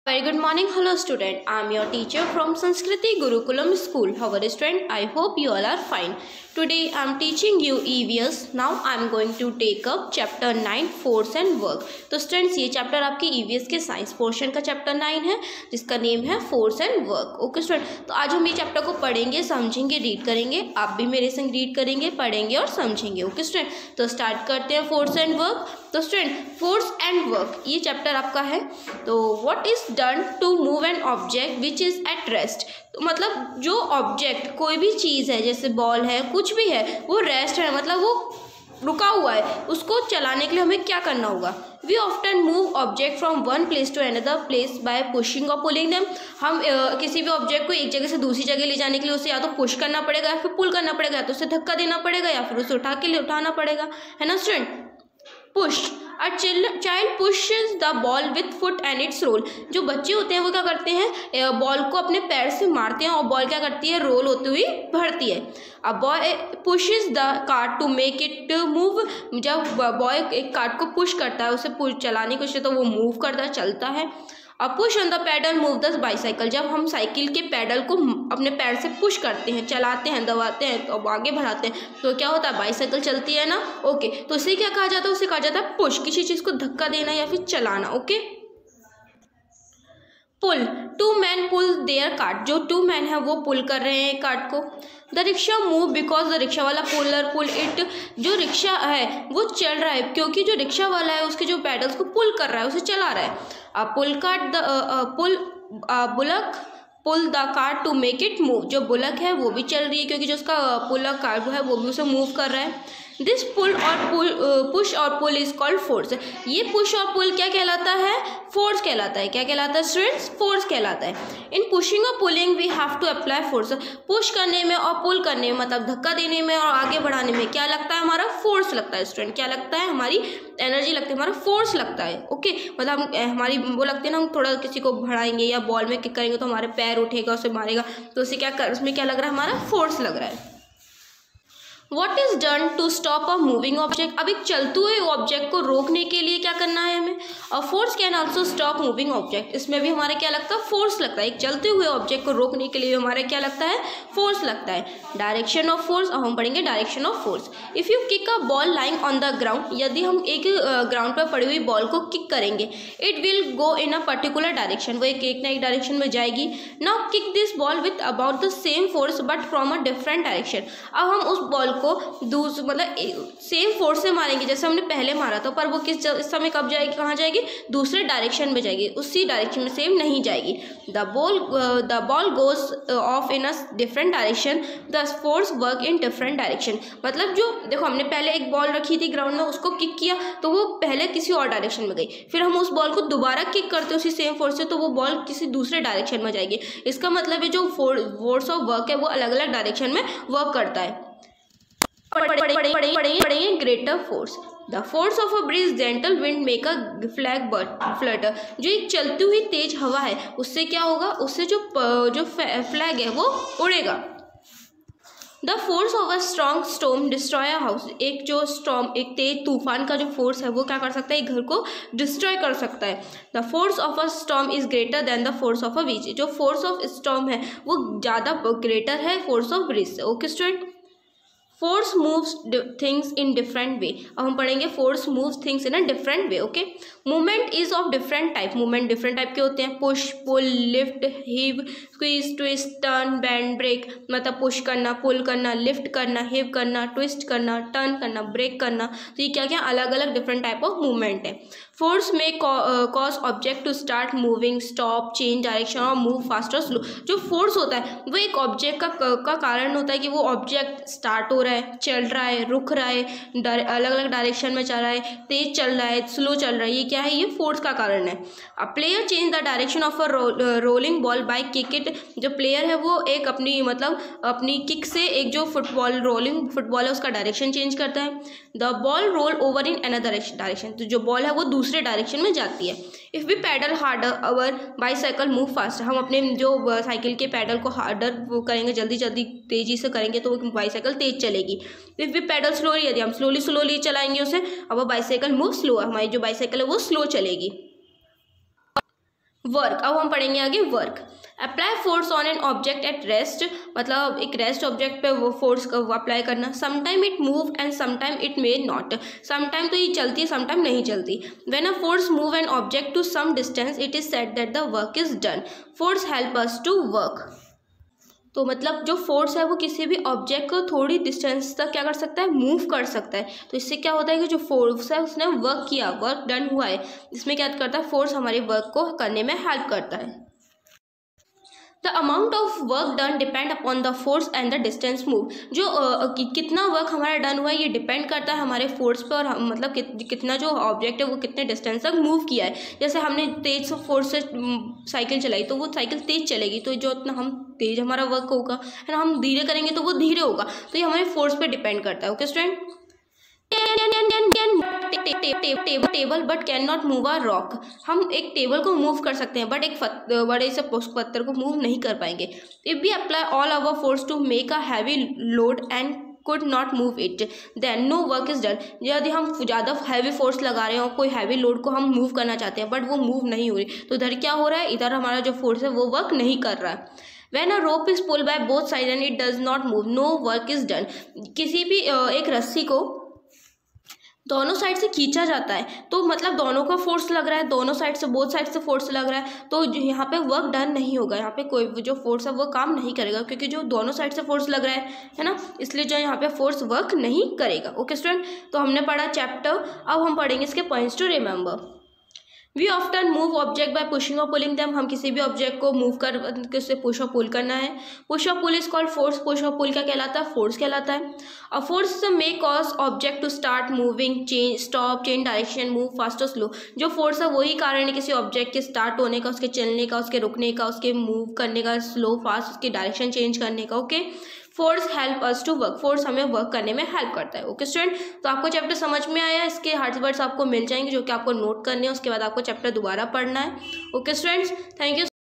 Very good morning, hello student. I am your teacher from Sanskriti Gurukulam School. How are you student? I hope you all are fine. Today I am teaching you EVS. Now I am going to take up chapter 9 force and work. तो students ये chapter आपकी EVS के science portion का chapter 9 है जिसका name है force and work. Okay student, तो आज हम ये चैप्टर को पढ़ेंगे, समझेंगे, रीड करेंगे. आप भी मेरे संग रीड करेंगे, पढ़ेंगे और समझेंगे. ओके स्टूडेंट, तो स्टार्ट करते हैं फोर्स एंड वर्क. तो स्टूडेंट फोर्स एंड वर्क ये चैप्टर आपका है. तो what is done to move an object which is at rest. तो मतलब जो ऑब्जेक्ट कोई भी चीज़ है जैसे बॉल है कुछ भी है वो रेस्ट है, मतलब वो रुका हुआ है, उसको चलाने के लिए हमें क्या करना होगा. We often move object from one place to another place by pushing और पुलिंग देम. हम किसी भी ऑब्जेक्ट को एक जगह से दूसरी जगह ले जाने के लिए उसे या तो पुश करना पड़ेगा या फिर पुल करना पड़ेगा, या तो उसे धक्का देना पड़ेगा या फिर उसे उठाना पड़ेगा, है ना student. Push, a child pushes the ball with foot and its roll. जो बच्चे होते हैं वो क्या करते हैं, बॉल को अपने पैर से मारते हैं और बॉल क्या करती है, रोल होती हुई बढ़ती है. A boy pushes the cart to make it move. जब बॉय एक कार्ट को पुश करता है, उसे चलाने की कोशिश तो वो मूव करता है, चलता है. A push on the pedal move the bicycle. जब हम साइकिल के पैडल को अपने पैर से पुश करते हैं, चलाते हैं, दबाते हैं तो आगे बढ़ाते हैं तो क्या होता है, बाईसाइकिल चलती है ना. ओके, तो इसे क्या कहा जाता है, उसे कहा जाता है पुश, किसी चीज़ को धक्का देना या फिर चलाना. Okay. Pull, two man pull their cart. जो टू मैन है वो पुल कर रहे हैं कार्ट को. The rickshaw move because the rickshaw वाला पुलर पुल इट. जो रिक्शा है वो चल रहा है क्योंकि जो रिक्शा वाला है उसके जो पैडल्स को पुल कर रहा है, उसे चला रहा है. Pull cart the bullock pull the cart to make it move. जो बुलक है वो भी चल रही है क्योंकि जो उसका पुलक कार्ट है वो भी उसे मूव कर रहा है. दिस पुल और पुश और पुल इज कॉल्ड फोर्स. ये पुश और पुल क्या कहलाता है, फोर्स कहलाता है. क्या कहलाता है स्टूडेंट्स, फोर्स कहलाता है. इन पुशिंग और pulling we have to apply force. Push करने में और पुल करने में मतलब धक्का देने में और आगे बढ़ाने में क्या लगता है, हमारा फोर्स लगता है. स्टूडेंट क्या लगता है, हमारी एनर्जी लगती है, हमारा फोर्स लगता है. ओके, मतलब हमारी वो लगती है ना, हम थोड़ा किसी को बढ़ाएंगे या बॉल में किक करेंगे तो हमारे पैर उठेगा, उसे मारेगा, तो उसे उसमें क्या लग रहा है, हमारा फोर्स लग रहा है. What is done to stop a moving object. अब एक चलते हुए ऑब्जेक्ट को रोकने के लिए क्या करना है हमें, a force can also stop moving object. इसमें भी हमारा क्या लगता है, फोर्स लगता है. एक चलते हुए ऑब्जेक्ट को रोकने के लिए हमारा क्या लगता है, फोर्स लगता है. डायरेक्शन ऑफ फोर्स, अब हम पढ़ेंगे direction of force. If you kick a ball lying on the ground. यदि हम एक ग्राउंड पर पड़ी हुई बॉल को किक करेंगे, it will go in a particular direction. वो एक ना एक डायरेक्शन में जाएगी. Now kick this ball with about the same force but from a different direction. अब हम उस बॉल को मतलब सेम फोर्स से मारेंगे जैसे हमने पहले मारा था, पर वो किस समय कब जाएगी, कहाँ जाएगी, दूसरे डायरेक्शन में जाएगी, उसी डायरेक्शन में सेम नहीं जाएगी. The ball goes off in a different direction, the force work in different direction. मतलब जो देखो हमने पहले एक बॉल रखी थी ग्राउंड में, उसको किक किया तो वो पहले किसी और डायरेक्शन में गई, फिर हम उस बॉल को दोबारा किक करते उसी सेम फोर्स से तो वो बॉल किसी दूसरे डायरेक्शन में जाएगी. इसका मतलब है जो फोर्स ऑफ वर्क है वो अलग अलग डायरेक्शन में वर्क करता है. पढ़ेंगे greater force. The force of a breeze gentle wind make a flag flutter. जो एक चलती हुई तेज हवा है उससे क्या होगा, उससे जो फ्लैग है वो उड़ेगा. The force of a strong storm destroy a house. एक जो स्टॉर्म, एक तेज तूफान का जो फोर्स है वो क्या कर सकता है, एक घर को डिस्ट्रॉय कर सकता है. The force of a storm is greater than the force of a breeze. जो फोर्स ऑफ स्टॉर्म है वो ज़्यादा ग्रेटर है फोर्स ऑफ ब्रीज से. Okay student. Force moves things in different way. अब हम पढ़ेंगे force moves things in a different way. Okay. Movement is of different type. Movement different type के होते हैं. Push, pull, lift, heave, squeeze, twist, turn, bend, break. मतलब push करना, pull करना, lift करना, हीव करना, ट्विस्ट करना, टर्न करना, ब्रेक करना. तो ये क्या क्या अलग अलग डिफरेंट टाइप ऑफ मूवमेंट है. Force may cause object to start moving, stop, change direction और मूव फास्टर स्लो. जो फोर्स होता है वो एक ऑब्जेक्ट का कारण होता है कि वो ऑब्जेक्ट स्टार्ट हो रहा है, चल रहा है, रुक रहा है, अलग अलग डायरेक्शन में चल रहा है, तेज चल रहा है, स्लो चल रहा है. ये क्या है, ये फोर्स का कारण है. A player change the direction of a rolling ball by kick it. जो प्लेयर है वो एक अपनी किक से एक जो रोलिंग फुटबॉल है उसका डायरेक्शन चेंज करता है. The ball roll over in another direction. तो जो बॉल है वो दूसरे डायरेक्शन में जाती है. If we pedal harder our bicycle move fast. हम अपने जो साइकिल के पैडल को हार्डर करेंगे, जल्दी जल्दी तेज़ी से करेंगे तो बाईसाइकिल तेज चलेगी. इफ़ वी पैडल स्लोली, यदि हम स्लोली चलाएंगे उसे, अब वो बाईसाइकिल मूव स्लो, हमारी जो बाईसाइकिल है वो स्लो चलेगी. वर्क, अब हम पढ़ेंगे आगे work. Apply force on an object at rest, मतलब एक रेस्ट ऑब्जेक्ट पे वो फोर्स अप्लाई करना। Sometime it move and sometime it may not, sometime तो ये चलती है, समटाइम नहीं चलती। When a force move an object to some distance it is said that the work is done. Force help us to work. तो मतलब जो force है वो किसी भी ऑब्जेक्ट को थोड़ी डिस्टेंस तक क्या कर सकता है, मूव कर सकता है। तो इससे क्या होता है कि जो फोर्स है उसने वर्क किया, वर्क डन हुआ है। इसमें क्या करता है, फोर्स हमारे वर्क को करने में हेल्प करता है। The amount of work done depend upon the force and the distance move. जो कितना वर्क हमारा डन हुआ है ये डिपेंड करता है हमारे फोर्स पे, और मतलब कितना जो ऑब्जेक्ट है वो कितने डिस्टेंस तक मूव किया है। जैसे हमने तेज फोर्स से साइकिल चलाई तो वो साइकिल तेज चलेगी, तो जो इतना हम तेज हमारा वर्क होगा है ना, हम धीरे करेंगे तो वो धीरे होगा। तो ये हमारे फोर्स पे डिपेंड करता है। Okay student. Table but can not move a rock. हम एक टेबल को मूव कर सकते हैं बट एक बड़े से पत्थर को मूव नहीं कर पाएंगे। If we apply all our force to make a heavy load and could not move it then no work is done। यदि हम ज़्यादा हैवी फोर्स लगा रहे हो, कोई हैवी लोड को हम मूव करना चाहते हैं बट वो मूव नहीं हो रही, तो इधर क्या हो रहा है, इधर हमारा जो फोर्स है वो वर्क नहीं कर रहा है। When a rope is pulled by both sides and it does not move, no work is done। किसी भी एक रस्सी को दोनों साइड से खींचा जाता है तो मतलब दोनों का फोर्स लग रहा है, दोनों साइड से, बोथ साइड से फोर्स लग रहा है, तो यहाँ पे वर्क डन नहीं होगा। यहाँ पे कोई जो फोर्स है वो काम नहीं करेगा, क्योंकि जो दोनों साइड से फोर्स लग रहा है ना, इसलिए जो यहाँ पे फोर्स वर्क नहीं करेगा। ओके स्टूडेंट, तो हमने पढ़ा चैप्टर। अब हम पढ़ेंगे इसके points to remember. We often move object by pushing और पुलिंग देम। हम किसी भी ऑब्जेक्ट को मूव कर उससे पुश और पुल करना है। पुश और pull is called force. Push और पुल क्या कहलाता है, फोर्स कहलाता है। A force may cause object to start moving, change, stop, change direction, move fast और स्लो। जो फोर्स है वही कारण है किसी ऑब्जेक्ट के स्टार्ट होने का, उसके चलने का, उसके रुकने का, उसके मूव करने का, स्लो फास्ट, उसकी डायरेक्शन चेंज करने का। Okay, force help us to work. Force हमें वर्क करने में हेल्प करता है। ओके स्टूडेंट, तो आपको चैप्टर समझ में आया। इसके हार्ड वर्ड्स आपको मिल जाएंगे जो कि आपको नोट करने हैं, उसके बाद आपको चैप्टर दोबारा पढ़ना है। Okay students, thank you.